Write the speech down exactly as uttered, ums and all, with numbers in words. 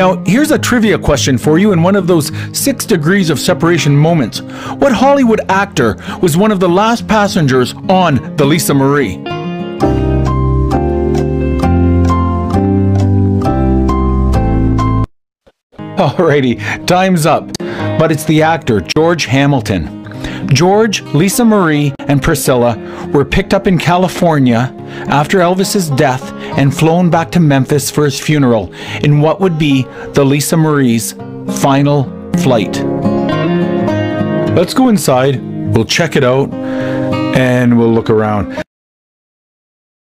Now, here's a trivia question for you in one of those six degrees of separation moments. What Hollywood actor was one of the last passengers on the Lisa Marie? Alrighty, time's up. But it's the actor, George Hamilton. George, Lisa Marie, and Priscilla were picked up in California after Elvis's death and flown back to Memphis for his funeral in what would be the Lisa Marie's final flight. Let's go inside, we'll check it out, and we'll look around.